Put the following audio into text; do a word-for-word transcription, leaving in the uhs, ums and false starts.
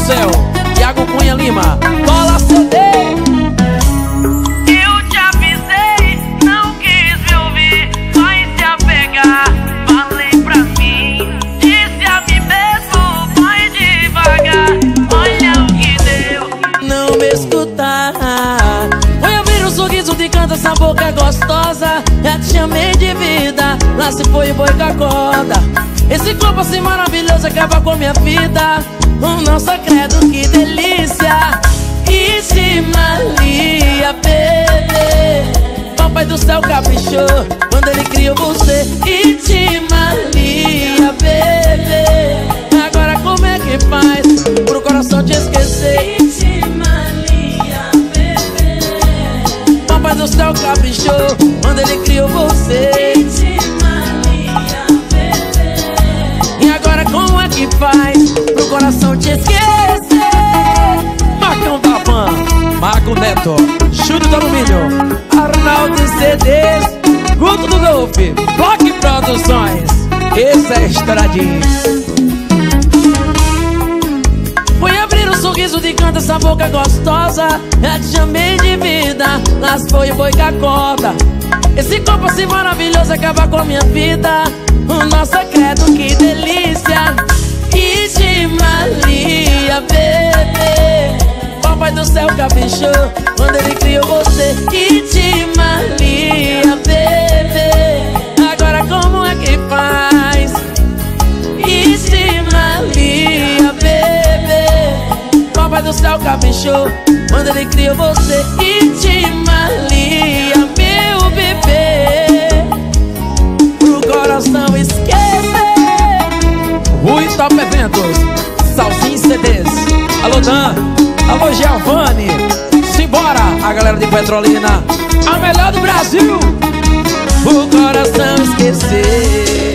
céu. Thiago Cunha Lima, cola C D. Eu te avisei, não quis me ouvir, vai se apegar. Falei pra mim, disse a mim mesmo, vai devagar. Olha o que deu. Não me escutar. Foi abrir um sorriso de canto, essa boca gostosa. Já te chamei de vida, lá se foi boi com a corda. Esse corpo assim maravilhoso acaba com minha vida. Um não secreto, que delícia. E se malia, bebê. Papai do céu caprichou quando ele criou você. E te malia, bebê. Agora como é que faz pro coração te esquecer? E te malia, bebê. Papai do céu caprichou quando ele criou você. E te malia, bebê. E agora como é que faz pro coração te esquecer? Marcão da Pan, Marco Neto, Júlio do Alumínio, Arnaldo C Ds, Guto do Golfe, Block Produções. Esse é estouradinho. Foi abrir um sorriso de canto, essa boca gostosa. Já te chamei de vida, mas foi boi com a corda. Esse corpo assim maravilhoso acaba com a minha vida. O nosso secreto, que delícia. E te malia, bebê. Papai do céu caprichou quando ele criou você. E te malia, bebê. Agora como é que faz? E te malia, bebê. Papai do céu caprichou quando ele criou você. E te malia, meu bebê. Pro coração esquecer. Rui Top Eventos, Salzinho C Ds. Alô Dan, alô Giovanni. Simbora, a galera de Petrolina, a melhor do Brasil. O coração esquecer.